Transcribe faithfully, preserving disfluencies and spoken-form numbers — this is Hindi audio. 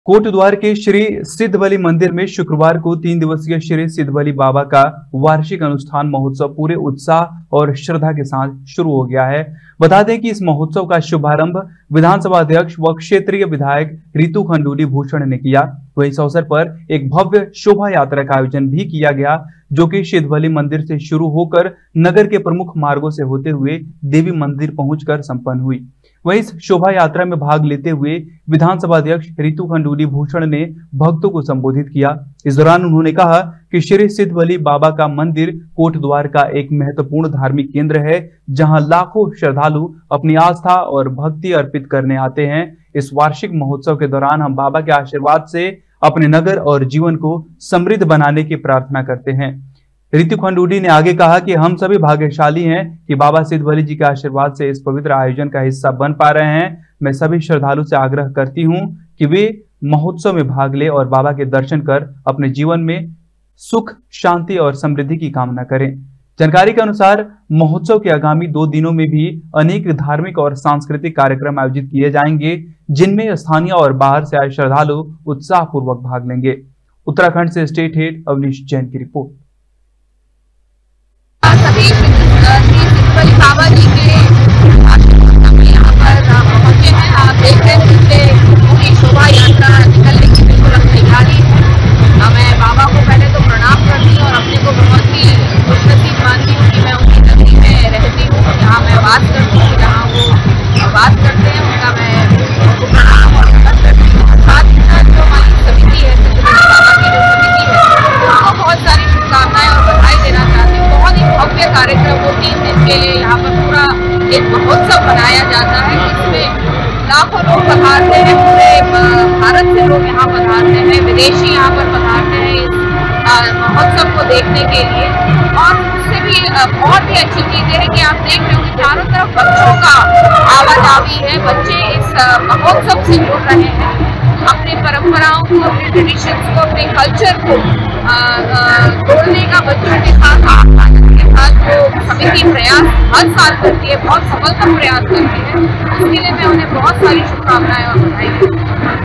कोटद्वार के श्री सिद्धबली मंदिर में शुक्रवार को तीन दिवसीय श्री सिद्धबली बाबा का वार्षिक अनुष्ठान महोत्सव पूरे उत्साह और श्रद्धा के साथ शुरू हो गया है। बता दें कि इस महोत्सव का शुभारंभ विधानसभा अध्यक्ष व क्षेत्रीय विधायक रितु खंडूड़ी भूषण ने किया। वहीं इस अवसर पर एक भव्य शोभा यात्रा का आयोजन भी किया गया, जो कि सिद्धबली मंदिर से शुरू होकर नगर के प्रमुख मार्गों से होते हुए देवी मंदिर पहुंचकर संपन्न हुई। वहीं इस शोभा यात्रा में भाग लेते हुए विधानसभा अध्यक्ष रितु खंडूड़ी भूषण ने भक्तों को संबोधित किया। इस दौरान उन्होंने कहा कि श्री सिद्धबली बाबा का मंदिर कोटद्वार का एक महत्वपूर्ण धार्मिक केंद्र है, जहां लाखों श्रद्धालु अपनी आस्था और भक्ति अर्पित करने आते हैं। इस वार्षिक महोत्सव के दौरान हम बाबा के आशीर्वाद से अपने नगर और जीवन को समृद्ध बनाने की प्रार्थना करते हैं। रितु खंडूड़ी ने आगे कहा कि हम सभी भाग्यशाली हैं कि बाबा सिद्धबली जी के आशीर्वाद से इस पवित्र आयोजन का हिस्सा बन पा रहे हैं। मैं सभी श्रद्धालु से आग्रह करती हूं कि वे महोत्सव में भाग लें और बाबा के दर्शन कर अपने जीवन में सुख, शांति और समृद्धि की कामना करें। जानकारी के अनुसार महोत्सव के आगामी दो दिनों में भी अनेक धार्मिक और सांस्कृतिक कार्यक्रम आयोजित किए जाएंगे, जिनमें स्थानीय और बाहर से आए श्रद्धालु उत्साह पूर्वक भाग लेंगे। उत्तराखंड से स्टेट हेड अवनीश जैन की रिपोर्ट। सभी सिद्धबली बाबा जी के आशीर्वाद हम यहाँ पर पहुंचे हैं। आप देख रहे हैं पूरी शोभा यात्रा निकलने की बिल्कुल अब तैयारी है। मैं बाबा को पहले तो प्रणाम करती हूँ और अपने को बहुत ही खुशनसीब मानती हूँ कि मैं उनकी नगरी में रहती हूँ, जहाँ मैं वास करती हूँ, जहाँ वो वास करते हैं, उनका मैं उनको प्रणाम और नमन करती हूँ। साथ ही साथ जो हमारी समिति है, सिद्धबली बाबा की जो समिति है, उनको बहुत सारी शुभकामनाएं और बधाई देना चाहती हूँ। बहुत ही भव्य कार्यक्रम वो तीन दिन के लिए यहाँ पर पूरा एक महोत्सव मनाया जाता है, जिसमें लाखों लोग पधारते हैं, पूरे भारत से लोग यहाँ पधारते हैं, विदेशी यहाँ पर पधारते हैं इस महोत्सव को देखने के लिए। और उससे भी बहुत ही अच्छी चीज़ है कि आप देख रहे हो कि चारों तरफ बच्चों का आवाजावी है। बच्चे इस महोत्सव से जुड़ रहे हैं, अपनी परंपराओं को, अपने ट्रेडिशंस को, अपने कल्चर को जोड़ने का बच्चों के साथ आनंद के साथ जो समिति प्रयास हर साल करती है, बहुत सफलता प्रयास करती है। इसके लिए मैं उन्हें बहुत सारी शुभकामनाएं और बधाई देती हूँ।